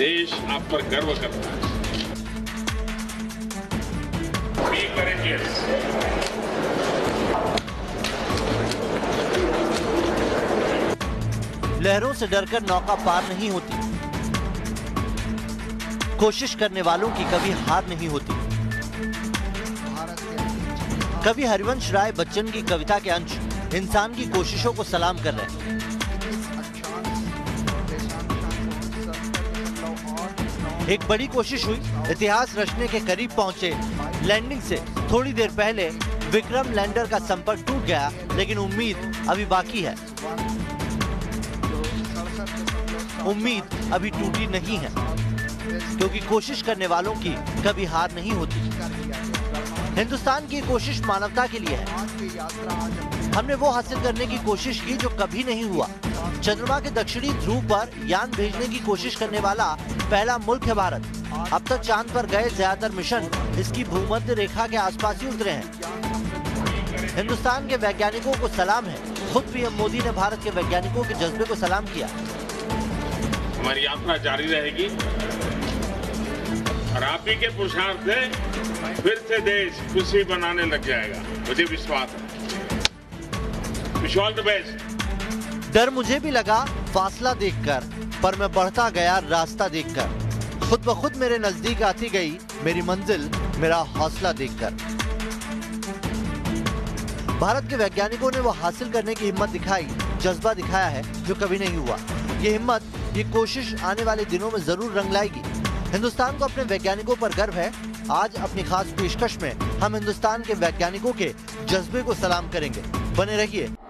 देश आप पर गर्व करता है। Be courageous. लहरों से डरकर नौका पार नहीं होती, कोशिश करने वालों की कभी हार नहीं होती। कवि हरिवंश राय बच्चन की कविता के अंश इंसान की कोशिशों को सलाम कर रहे हैं। एक बड़ी कोशिश हुई, इतिहास रचने के करीब पहुंचे। लैंडिंग से थोड़ी देर पहले विक्रम लैंडर का संपर्क टूट गया, लेकिन उम्मीद अभी बाकी है। उम्मीद अभी टूटी नहीं है, क्योंकि कोशिश करने वालों की कभी हार नहीं होती। हिंदुस्तान की कोशिश मानवता के लिए है। हमने वो हासिल करने की कोशिश की जो कभी नहीं हुआ। चंद्रमा के दक्षिणी ध्रुव पर यान भेजने की कोशिश करने वाला पहला मुल्क है भारत। अब तक चांद पर गए ज्यादातर मिशन इसकी भूमध्य रेखा के आसपास ही उतरे हैं। हिंदुस्तान के वैज्ञानिकों को सलाम है। खुद पीएम मोदी ने भारत के वैज्ञानिकों के जज्बे को सलाम किया। हमारी यात्रा जारी रहेगी और आप ही के पुरुषार्थ से फिर से देश खुशी बनाने लग जाएगा, मुझे विश्वास है। Wish all the best. डर मुझे भी लगा फासला देखकर, पर मैं बढ़ता गया रास्ता देखकर। खुद ब खुद मेरे नजदीक आती गई मेरी मंजिल, मेरा हौसला देखकर। भारत के वैज्ञानिकों ने वो हासिल करने की हिम्मत दिखाई, जज्बा दिखाया है जो कभी नहीं हुआ। ये हिम्मत, ये कोशिश आने वाले दिनों में जरूर रंग लाएगी। हिंदुस्तान को अपने वैज्ञानिकों पर गर्व है। आज अपनी खास पेशकश में हम हिंदुस्तान के वैज्ञानिकों के जज्बे को सलाम करेंगे। बने रहिए